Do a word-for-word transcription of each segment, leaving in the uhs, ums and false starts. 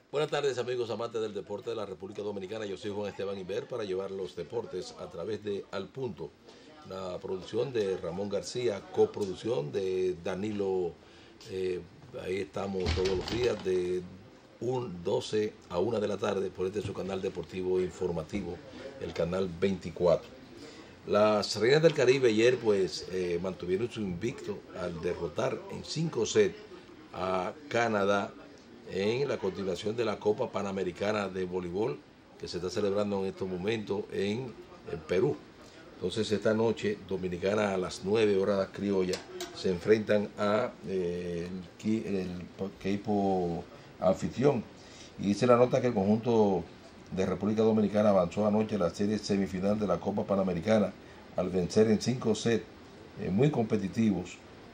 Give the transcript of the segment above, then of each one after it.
Buenas tardes, amigos amantes del deporte de la República Dominicana. Yo soy Juan Esteban Iber para llevar los deportes a través de Al Punto, una producción de Ramón García, coproducción de Danilo. Eh, ahí estamos todos los días de doce a una de la tarde por este su canal deportivo informativo, el canal veinticuatro. Las Reinas del Caribe ayer pues eh, mantuvieron su invicto al derrotar en cinco sets a Canadá en la continuación de la Copa Panamericana de Voleibol que se está celebrando en estos momentos en, en Perú. Entonces esta noche Dominicana a las nueve horas criolla se enfrentan a eh, el, el equipo anfitrión. Y dice la nota que el conjunto de República Dominicana avanzó anoche a la serie semifinal de la Copa Panamericana al vencer en cinco sets eh, muy competitivos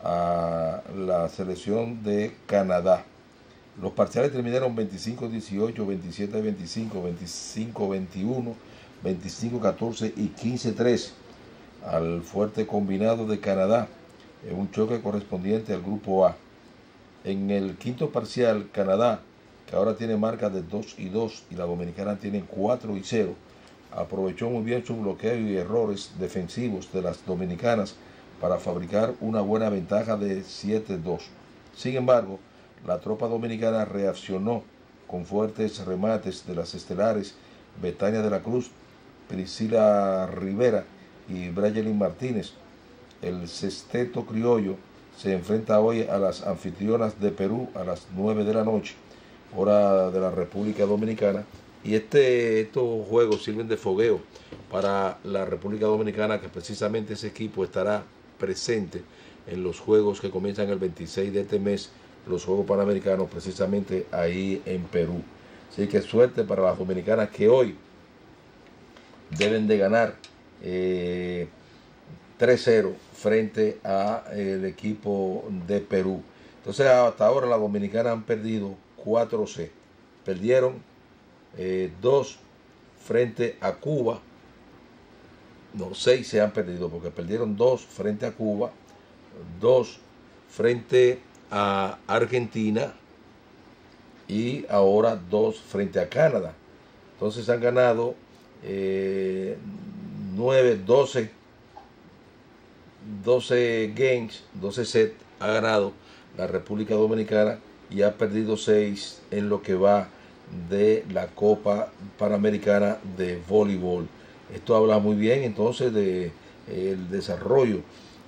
a la selección de Canadá. Los parciales terminaron veinticinco dieciocho, veintisiete veinticinco, veinticinco veintiuno, veinticinco catorce y quince trece al fuerte combinado de Canadá en un choque correspondiente al grupo A. En el quinto parcial, Canadá, que ahora tiene marca de dos y dos y la dominicana tiene cuatro y cero, aprovechó muy bien su bloqueo y errores defensivos de las dominicanas para fabricar una buena ventaja de siete dos. Sin embargo, la tropa dominicana reaccionó con fuertes remates de las estelares Betania de la Cruz, Priscila Rivera y Brayelin Martínez. El sexteto criollo se enfrenta hoy a las anfitrionas de Perú a las nueve de la noche, hora de la República Dominicana. Y este, estos juegos sirven de fogueo para la República Dominicana, que precisamente ese equipo estará presente en los juegos que comienzan el veintiséis de este mes, los Juegos Panamericanos, precisamente ahí en Perú. Así que suerte para las dominicanas que hoy deben de ganar eh, tres cero frente al equipo de Perú. Entonces hasta ahora las dominicanas han perdido cuatro sets. Perdieron eh, dos frente a Cuba. No, seis se han perdido porque perdieron dos frente a Cuba, dos frente a Argentina y ahora dos frente a Canadá. Entonces han ganado eh, nueve, doce, doce games, doce sets ha ganado la República Dominicana y ha perdido seis en lo que va de la Copa Panamericana de Voleibol. Esto habla muy bien entonces de eh, el desarrollo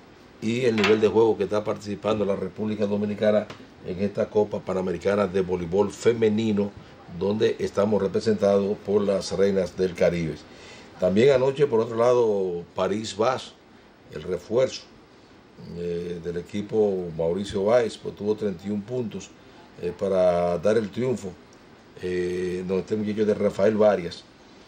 y el nivel de juego que está participando la República Dominicana en esta Copa Panamericana de Voleibol Femenino, donde estamos representados por las Reinas del Caribe. También anoche, por otro lado, París-Bas, el refuerzo eh, del equipo Mauricio Báez, pues tuvo treinta y uno puntos eh, para dar el triunfo. Eh, donde este muchacho de Rafael Varias,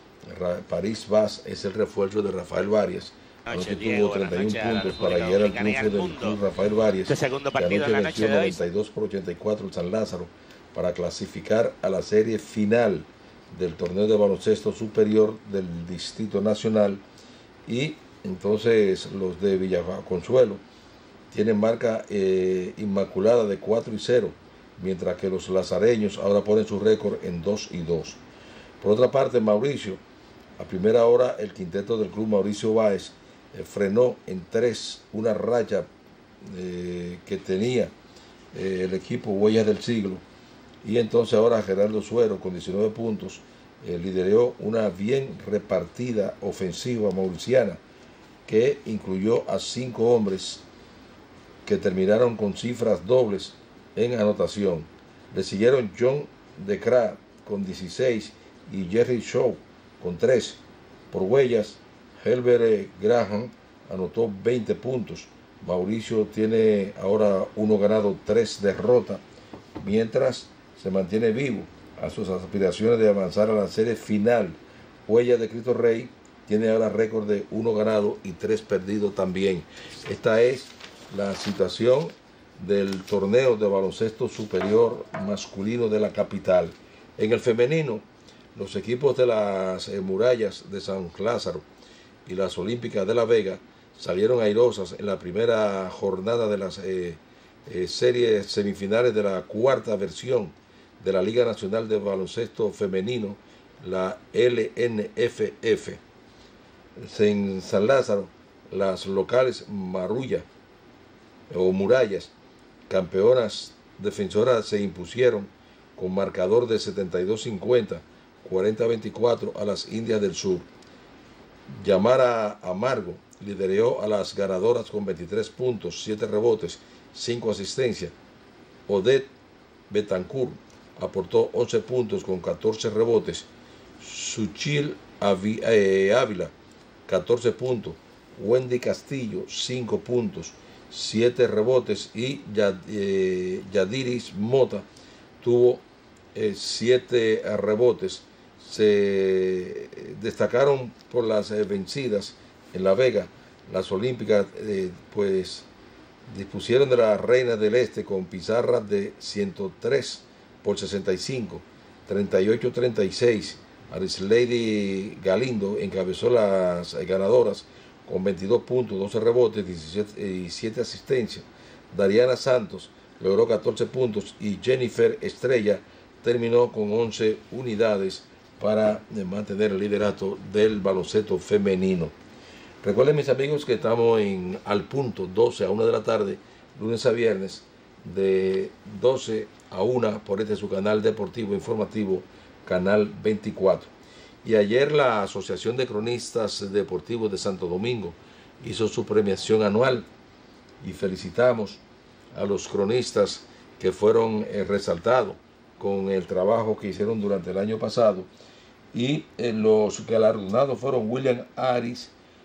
París-Bas es el refuerzo de Rafael Varias. Anoche tuvo treinta y uno puntos para llegar al triunfo del club Rafael Varias, este segundo que partido anoche en la venció noche de hoy. noventa y dos por ochenta y cuatro el San Lázaro para clasificar a la serie final del torneo de baloncesto superior del Distrito Nacional. Y entonces los de Villaconsuelo tienen marca eh, inmaculada de cuatro y cero, mientras que los lazareños ahora ponen su récord en dos y dos. Por otra parte, Mauricio, a primera hora el quinteto del club Mauricio Báez eh, frenó en tres una racha eh, que tenía eh, el equipo Huellas del Siglo, y entonces ahora Gerardo Suero con diecinueve puntos eh, lideró una bien repartida ofensiva mauriciana que incluyó a cinco hombres que terminaron con cifras dobles en anotación. Le siguieron John Decra con dieciséis y Jerry Shaw con trece. Por Huellas, Helbert Graham anotó veinte puntos. Mauricio tiene ahora uno ganado, tres derrotas, mientras se mantiene vivo a sus aspiraciones de avanzar a la serie final. Huellas de Cristo Rey tiene ahora récord de uno ganado y tres perdidos también. Esta es la situación del torneo de baloncesto superior masculino de la capital. En el femenino, los equipos de las eh, murallas de San Lázaro y las olímpicas de La Vega salieron airosas en la primera jornada de las eh, eh, series semifinales de la cuarta versión de la Liga Nacional de Baloncesto Femenino, la L N F F. En San Lázaro, las locales Marulla o Murallas, campeonas defensoras, se impusieron con marcador de setenta y dos cincuenta, cuarenta veinticuatro a las Indias del Sur. Yamara Amargo lideró a las ganadoras con veintitrés puntos, siete rebotes, cinco asistencias. Odette Betancourt aportó once puntos con catorce rebotes. Suchil Ávila, catorce puntos. Wendy Castillo, cinco puntos, siete rebotes. Y Yadiris Mota tuvo siete rebotes. Se destacaron por las eh, vencidas en La Vega. Las olímpicas eh, pues dispusieron de las reinas del este con pizarras de ciento tres por sesenta y cinco, treinta y ocho treinta y seis. Arislady Galindo encabezó las ganadoras con veintidós puntos, doce rebotes, diecisiete, diecisiete asistencias. Dariana Santos logró catorce puntos y Jennifer Estrella terminó con once unidades para mantener el liderato del baloncesto femenino. Recuerden, mis amigos, que estamos en Al Punto, doce a una de la tarde, lunes a viernes, de doce a una por este su canal deportivo informativo, Canal veinticuatro. Y ayer la Asociación de Cronistas Deportivos de Santo Domingo hizo su premiación anual y felicitamos a los cronistas que fueron eh, resaltados con el trabajo que hicieron durante el año pasado. Y eh, los galardonados fueron William Aris,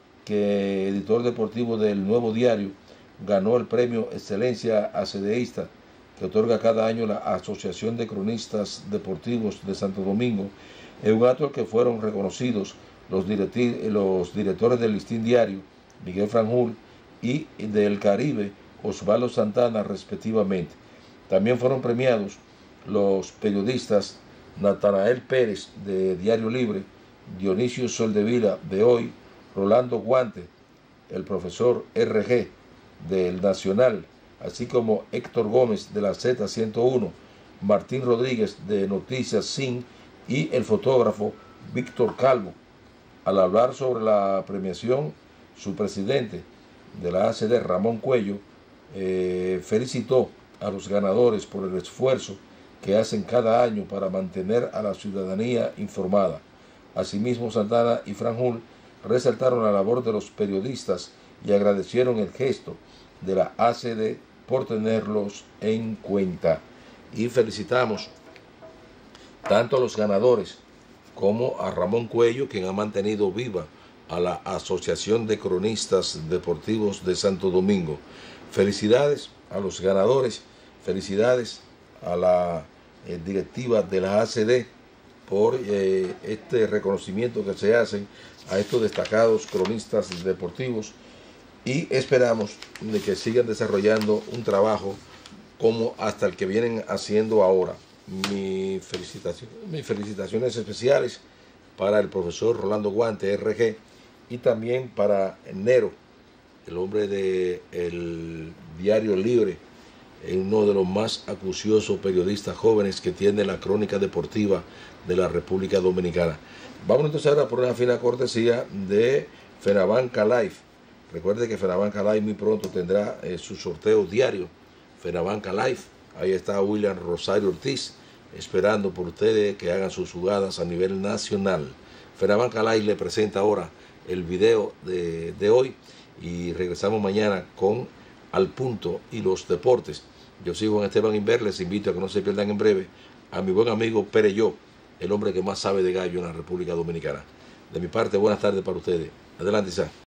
que editor deportivo del Nuevo Diario, ganó el premio Excelencia Acedeísta que otorga cada año la Asociación de Cronistas Deportivos de Santo Domingo. Es un acto que fueron reconocidos los, los directores del Listín Diario, Miguel Franjul, y del Caribe, Osvaldo Santana, respectivamente. También fueron premiados los periodistas Natanael Pérez, de Diario Libre, Dionisio Soldevila, de Hoy, Rolando Guante, el profesor R G, del Nacional, así como Héctor Gómez, de la Z ciento uno, Martín Rodríguez, de Noticias Sin, y el fotógrafo Víctor Calvo. Al hablar sobre la premiación, su presidente de la A C D, Ramón Cuello, eh, felicitó a los ganadores por el esfuerzo que hacen cada año para mantener a la ciudadanía informada. Asimismo, Santana y Franjul resaltaron la labor de los periodistas y agradecieron el gesto de la A C D por tenerlos en cuenta. Y felicitamos tanto a los ganadores como a Ramón Cuello, quien ha mantenido viva a la Asociación de Cronistas Deportivos de Santo Domingo. Felicidades a los ganadores, felicidades a la eh, directiva de la A C D por eh, este reconocimiento que se hacen a estos destacados cronistas deportivos, y esperamos de que sigan desarrollando un trabajo como hasta el que vienen haciendo ahora. Mi felicitación, mis felicitaciones especiales para el profesor Rolando Guante, R G, y también para Nero, el hombre del Diario Libre, uno de los más acuciosos periodistas jóvenes que tiene la crónica deportiva de la República Dominicana. Vamos entonces ahora por una fina cortesía de Fenabanca Life. Recuerde que Fenabanca Life muy pronto tendrá eh, su sorteo diario. Fenabanca Life, ahí está William Rosario Ortiz, esperando por ustedes que hagan sus jugadas a nivel nacional. Fenabanca Life le presenta ahora el video de, de hoy, y regresamos mañana con Al Punto y los deportes. Yo soy Juan Esteban Inver, les invito a que no se pierdan en breve a mi buen amigo Pereyó, el hombre que más sabe de gallo en la República Dominicana. De mi parte, buenas tardes para ustedes. Adelante, Isa.